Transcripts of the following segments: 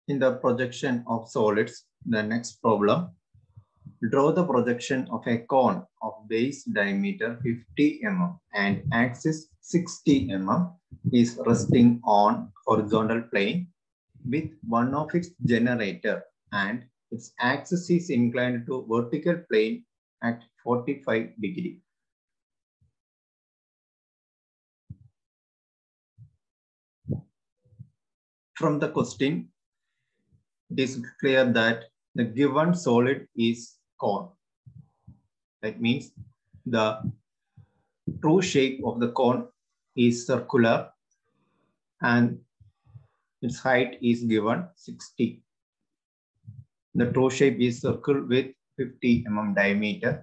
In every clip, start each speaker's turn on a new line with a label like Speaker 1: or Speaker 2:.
Speaker 1: In the projection of solids, the next problem, draw the projection of a cone of base diameter 50 mm and axis 60 mm is resting on horizontal plane with one of its generator and its axis is inclined to vertical plane at 45 degree. From the question, it is clear that the given solid is cone. That means the true shape of the cone is circular and its height is given 60. The true shape is circle with 50 mm diameter.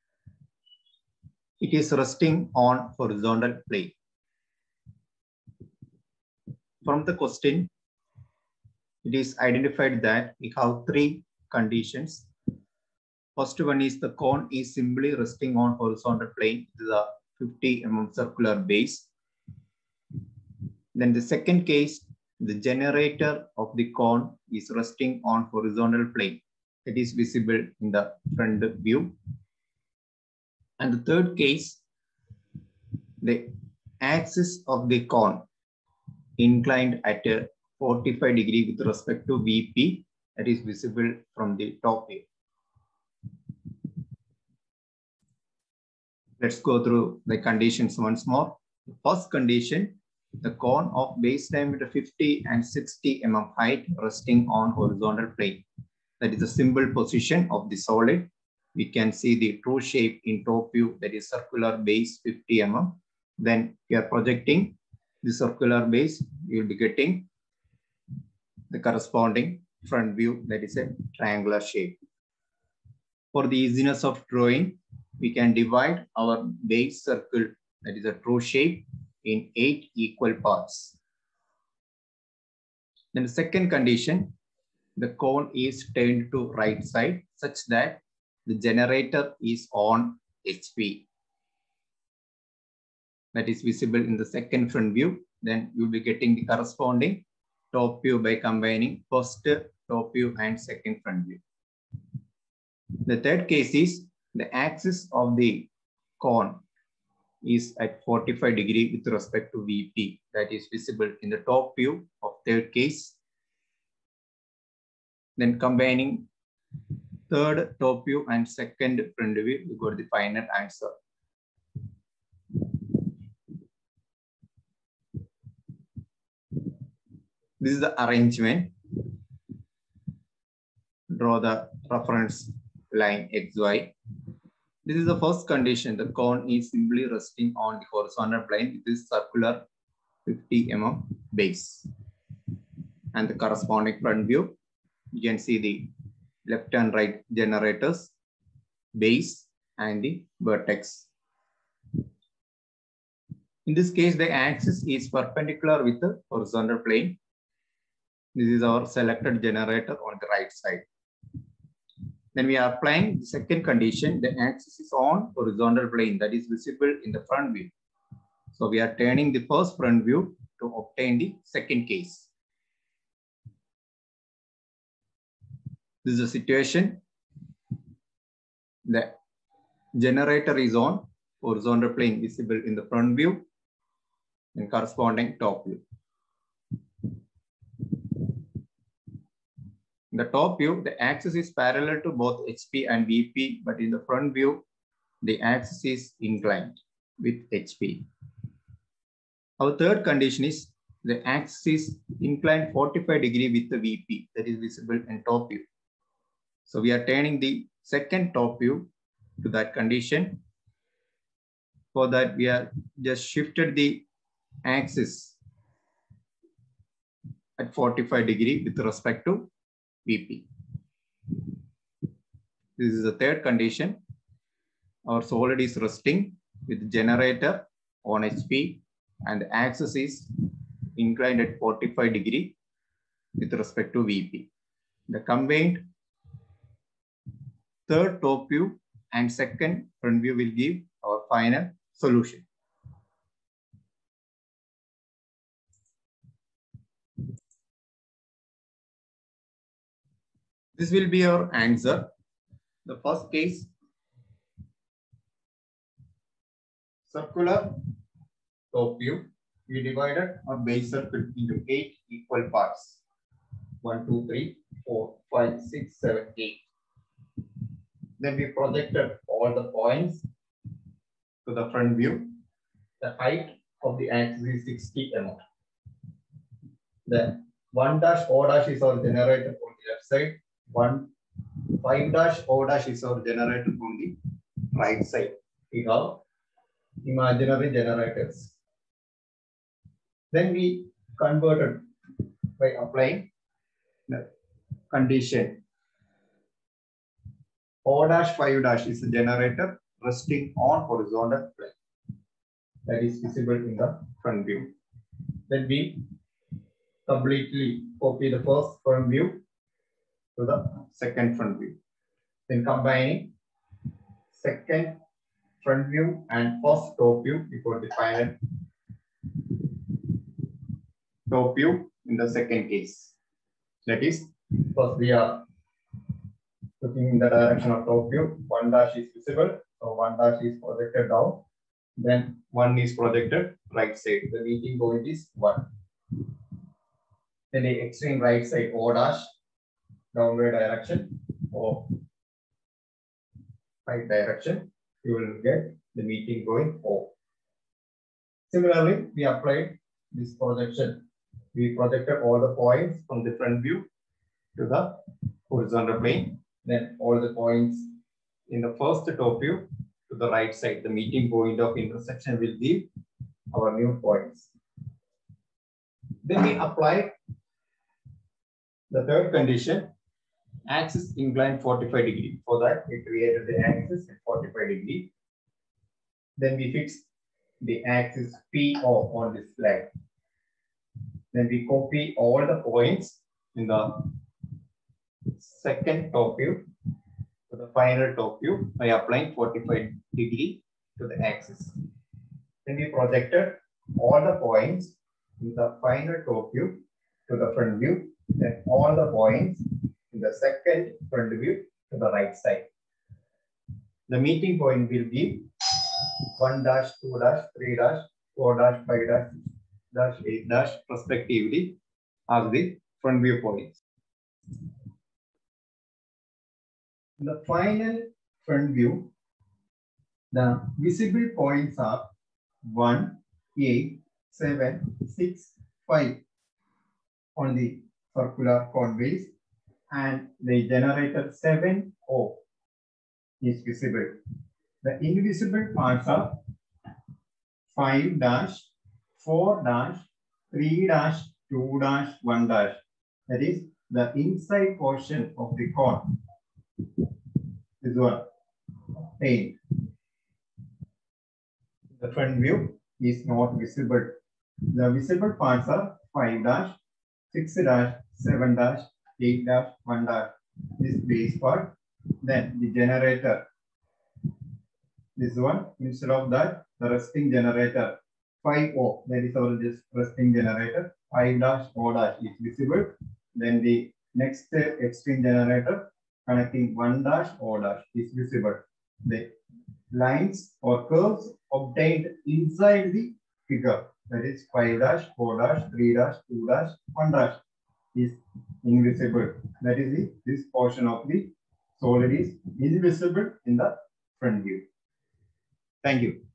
Speaker 1: It is resting on horizontal plane. From the question, it is identified that we have three conditions. First one is the cone is simply resting on horizontal plane with the 50 mm circular base. Then the second case, the generator of the cone is resting on horizontal plane. It is visible in the front view. And the third case, the axis of the cone inclined at a 45 degree with respect to VP, that is visible from the top view. Let's go through the conditions once more. The first condition, the cone of base diameter 50 and 60 mm height resting on horizontal plane. That is the symbol position of the solid. We can see the true shape in top view, that is circular base 50 mm. Then we are projecting the circular base, you will be getting the corresponding front view, that is a triangular shape. For the easiness of drawing, we can divide our base circle, that is a true shape, in 8 equal parts. Then the second condition, the cone is turned to right side such that the generator is on HP. That is visible in the second front view. Then you'll be getting the corresponding top view by combining first top view and second front view. The third case is the axis of the cone is at 45 degree with respect to VP. That is visible in the top view of third case. Then combining third top view and second front view, we got the final answer. This is the arrangement. Draw the reference line XY. This is the first condition. The cone is simply resting on the horizontal plane with this circular 50 mm base. And the corresponding front view, you can see the left and right generators, base, and the vertex. In this case, the axis is perpendicular with the horizontal plane. This is our selected generator on the right side. Then we are applying the second condition. The axis is on horizontal plane, that is visible in the front view. So we are turning the first front view to obtain the second case. This is the situation. The generator is on horizontal plane, visible in the front view and corresponding top view. In the top view, the axis is parallel to both HP and VP, but in the front view, the axis is inclined with HP. Our third condition is the axis is inclined 45 degree with the VP, that is visible in top view. So we are turning the second top view to that condition. For that, we have just shifted the axis at 45 degree with respect to VP. This is the third condition. Our solid is resting with generator on HP and the axis is inclined at 45 degree with respect to VP. The combined third top view and second front view will give our final solution. This will be your answer. The first case, circular top view. We divided our base circle into 8 equal parts. 1, 2, 3, 4, 5, 6, 7, 8. Then we projected all the points to the front view. The height of the axis is 60 mm. Then 1 dash O dash is our generator on the left side. 5 dash O dash is our generator on the right side. We have imaginary generators. Then we converted by applying the condition. O dash 5 dash is a generator resting on horizontal plane. That is visible in the front view. Then we completely copy the first front view to the second front view. Then combining second front view and first top view, we got the final top view in the second case. That is, first we are looking in the direction of top view. 1 dash is visible, so 1 dash is projected down. Then 1 is projected right side. The meeting point is 1. Then the extreme right side O dash, downward direction or right direction, you will get the meeting point O. Similarly, we applied this projection. We projected all the points from the front view to the horizontal plane. Then all the points in the first top view to the right side. The meeting point of intersection will be our new points. Then we apply the third condition, axis inclined 45 degree. For that, we created the axis at 45 degree. Then we fix the axis PO on this flag. Then we copy all the points in the second top view to the final top view by applying 45 degree to the axis. Then we projected all the points in the final top view to the front view, then all the points in the second front view to the right side. The meeting point will be 1 dash, 2 dash, 3 dash, 4 dash, 5 dash, 6 dash, 8 dash respectively as the front view points. In the final front view, the visible points are 1, 8, 7, 6, 5 on the circular cone base, and the generator 7O is visible. The invisible parts are 5 dash, 4 dash, 3 dash, 2 dash, 1 dash. That is the inside portion of the cone. This one, paint. The front view is not visible. The visible parts are 5 dash, 6 dash, 7 dash, 8 dash, 1 dash. This base part. Then the generator. This one, instead of that, the resting generator 5O, that is our just resting generator. 5 dash O dash is visible. Then the next extreme generator connecting 1 dash O dash is visible. The lines or curves obtained inside the figure, that is 5 dash, 4 dash, 3 dash, 2 dash, 1 dash is invisible. That is this portion of the solid is invisible in the front view. Thank you.